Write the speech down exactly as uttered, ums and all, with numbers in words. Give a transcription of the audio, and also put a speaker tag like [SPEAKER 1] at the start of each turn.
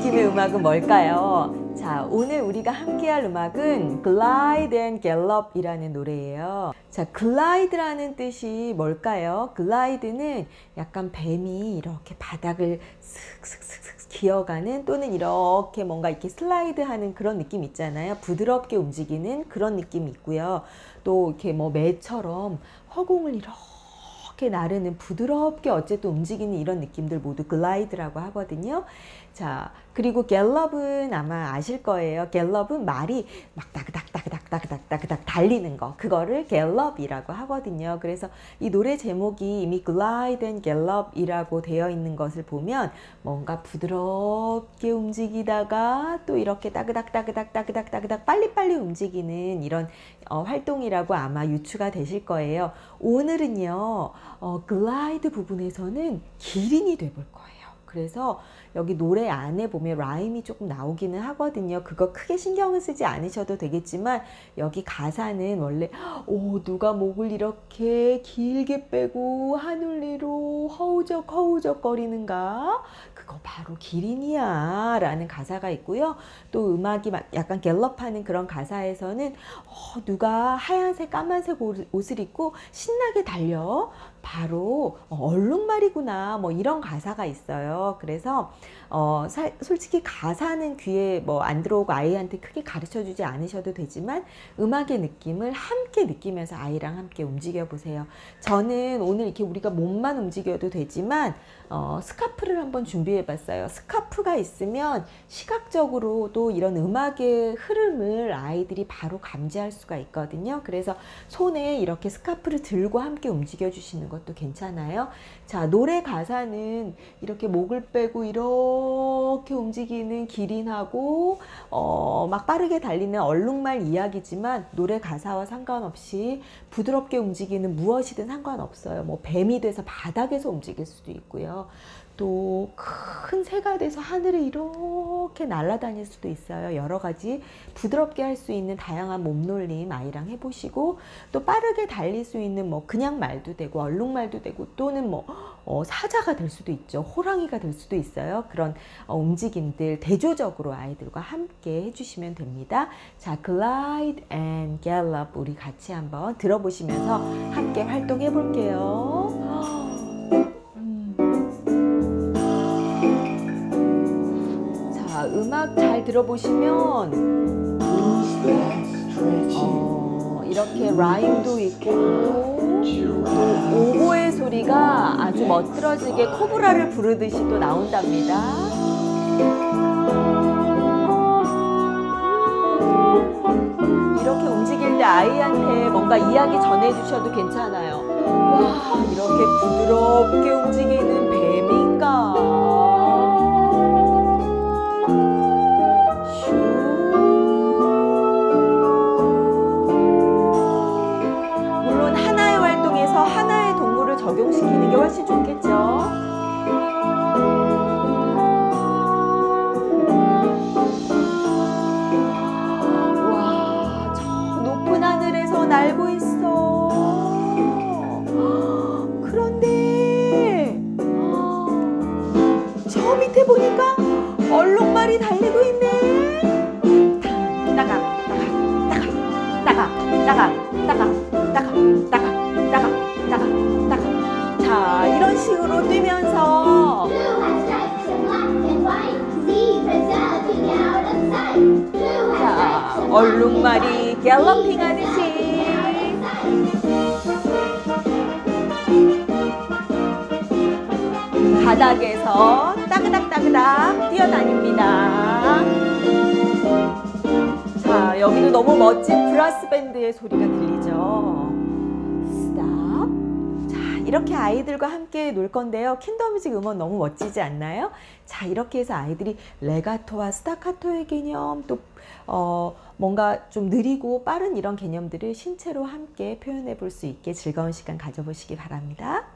[SPEAKER 1] 움직이는 음악은 뭘까요? 자, 오늘 우리가 함께할 음악은 Glide and Gallop 이라는 노래예요. 자, Glide라는 뜻이 뭘까요? Glide는 약간 뱀이 이렇게 바닥을 슥슥슥슥 기어가는, 또는 이렇게 뭔가 이렇게 슬라이드 하는 그런 느낌 있잖아요. 부드럽게 움직이는 그런 느낌이 있고요. 또 이렇게 뭐 매처럼 허공을 이렇게 이렇게 나르는, 부드럽게 어쨌든 움직이는 이런 느낌들 모두 글라이드라고 하거든요. 자, 그리고 갤럽은 아마 아실 거예요. 갤럽은 말이 막 다그닥다그닥다그닥다그닥 달리는 거, 그거를 갤럽이라고 하거든요. 그래서 이 노래 제목이 이미 Glide and Gallop이라고 되어 있는 것을 보면 뭔가 부드럽게 움직이다가 또 이렇게 따그닥따그닥따그닥따그닥 빨리빨리 움직이는 이런 어, 활동이라고 아마 유추가 되실 거예요. 오늘은요, 어, 글라이드 부분에서는 기린이 돼 볼 거예요. 그래서 여기 노래 안에 보면 라임이 조금 나오기는 하거든요. 그거 크게 신경을 쓰지 않으셔도 되겠지만, 여기 가사는 원래 오, 누가 목을 이렇게 길게 빼고 하늘 위로 허우적 허우적 거리는가? 그거 바로 기린이야 라는 가사가 있고요. 또 음악이 약간 갤럽하는 그런 가사에서는 어, 누가 하얀색 까만색 옷을 입고 신나게 달려, 바로 얼룩말이구나, 뭐 이런 가사가 있어요. 그래서 어, 사, 솔직히 가사는 귀에 뭐 안 들어오고 아이한테 크게 가르쳐 주지 않으셔도 되지만, 음악의 느낌을 함께 느끼면서 아이랑 함께 움직여 보세요. 저는 오늘 이렇게 우리가 몸만 움직여도 되지만 어, 스카프를 한번 준비해 봤어요. 스카프가 있으면 시각적으로도 이런 음악의 흐름을 아이들이 바로 감지할 수가 있거든요. 그래서 손에 이렇게 스카프를 들고 함께 움직여 주시는 것도 괜찮아요. 자, 노래 가사는 이렇게 목을 빼고 이렇게 움직이는 기린하고 어, 막 빠르게 달리는 얼룩말 이야기지만, 노래 가사와 상관없이 부드럽게 움직이는 무엇이든 상관없어요. 뭐 뱀이 돼서 바닥에서 움직일 수도 있고요. 또 큰 새가 돼서 하늘을 이렇게 날아다닐 수도 있어요. 여러 가지 부드럽게 할 수 있는 다양한 몸놀림 아이랑 해보시고, 또 빠르게 달릴 수 있는 뭐 그냥 말도 되고 얼룩말도 되고, 또는 뭐 어, 사자가 될 수도 있죠. 호랑이가 될 수도 있어요. 그런 어, 움직임들 대조적으로 아이들과 함께 해주시면 됩니다. 자, Glide and Gallop 우리 같이 한번 들어보시면서 함께 활동해 볼게요. 음악 잘 들어보시면 어, 이렇게 라임도 있고, 또 오보의 소리가 아주 멋들어지게 코브라를 부르듯이 또 나온답니다. 이렇게 움직일 때 아이한테 뭔가 이야기 전해주셔도 괜찮아요. 와, 이렇게 부드럽게 움직이는 뱀인가? 적용시키는 게 훨씬 좋겠죠. 와, 저 높은 하늘에서 날고 있어. 그런데 저 밑에 보니까 얼룩말이 달리고 있네. 따가 따가 따가 따가 따가 따가 따가 따가 따가 따가. 자, 이런 식으로 뛰면서 자, 얼룩말이 갤러핑 하듯이 바닥에서 따그닥따그닥 뛰어다닙니다. 자, 여기도 너무 멋진 브라스 밴드의 소리가 들리죠. 이렇게 아이들과 함께 놀 건데요. 킨더뮤직 음원 너무 멋지지 않나요? 자, 이렇게 해서 아이들이 레가토와 스타카토의 개념, 또 어, 뭔가 좀 느리고 빠른 이런 개념들을 신체로 함께 표현해 볼 수 있게 즐거운 시간 가져보시기 바랍니다.